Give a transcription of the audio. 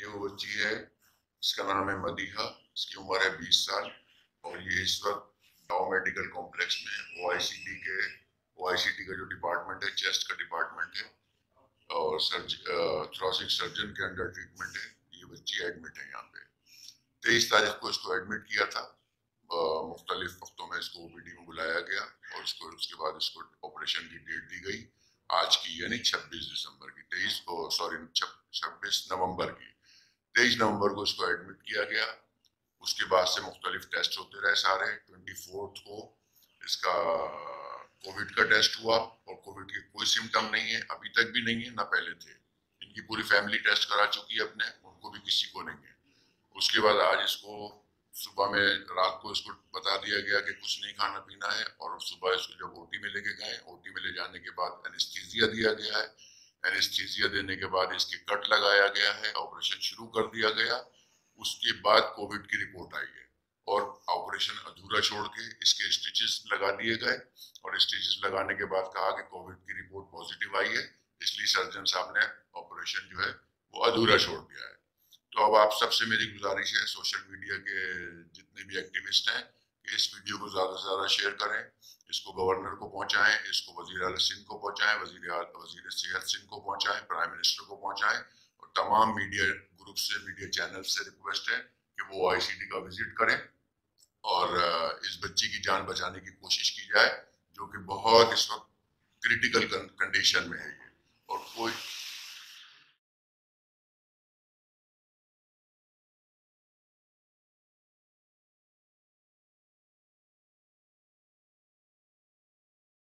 یہ وہ بچی ہے، اس کا نام ہے مدیحہ، اس کی عمر ہے 20 سال، اور یہ اس وقت ڈاؤ میڈیکل کمپلیکس میں او آئی سی ٹی کا جو ڈپارٹمنٹ ہے، چیسٹ کا ڈپارٹمنٹ ہے، اور تھوراسک سرجن کے انڈر ٹریٹمنٹ ہے۔ یہ بچی ایڈمٹ ہے یہاں پہ۔ 23 تاریخ کو اس کو ایڈمٹ کیا تھا، مختلف وقتوں میں اس کو او پی ڈی میں بلایا گیا، اور اس کے بعد اس کو آپریشن کی ڈیٹ دی گئی آج کی، یعنی 26 دسمبر کی، 26 نومبر کی، 23 نومبر کو اس کو ایڈمٹ کیا گیا۔ اس کے بعد سے مختلف ٹیسٹ ہوتے رہے سارے۔ 24 کو اس کا کووڈ کا ٹیسٹ ہوا، اور کووڈ کے کوئی سمٹم نہیں ہے، ابھی تک بھی نہیں ہے، نہ پہلے تھے۔ ان کی پوری فیملی ٹیسٹ کرا چکی ہے اپنے، ان کو بھی کسی کو نہیں ہے۔ اس کے بعد آج اس کو صبح میں، رات کو اس کو بتا دیا گیا کہ کچھ نہیں کھانا پینا ہے، اور صبح اس کو جب او ٹی میں لے کے گئے، او ٹی میں لے جانے کے بعد اینستھیزیا دیا گیا ہے۔ اینستھیزیا دینے کے بعد اس کی کٹ لگایا گیا ہے، آپریشن شروع کر دیا گیا۔ اس کے بعد کووڈ کی رپورٹ آئی ہے، اور آپریشن ادھورا چھوڑ کے اس کے اسٹیچز لگا دیے گئے، اور اسٹیچز لگانے کے بعد کہا کہ کووڈ کی رپورٹ پازیٹیو آئی ہے، اس لیے سرجن صاحب نے آپریشن جو ہے وہ ادھورا چھوڑ دیا ہے۔ تو اب آپ سب سے میری گزارش ہے، سوشل میڈیا کے جتنے بھی ایکٹیوسٹ ہیں، کہ اس ویڈیو کو زیادہ سے زیادہ شیئر کریں، اس کو گورنر کو پہنچائیں، اس کو وزیر اعلیٰ سندھ کو پہنچائیں، وزیر صحت سندھ کو پہنچائیں، پرائم منسٹر کو پہنچائیں، اور تمام میڈیا گروپ سے، میڈیا چینل سے ریکویسٹ ہے کہ وہ آئی سی ڈی کا وزٹ کریں، اور اس بچی کی جان بچانے کی کوشش کی جائے، جو کہ بہت اس وقت کریٹیکل کنڈیشن میں ہے یہ، اور کوئی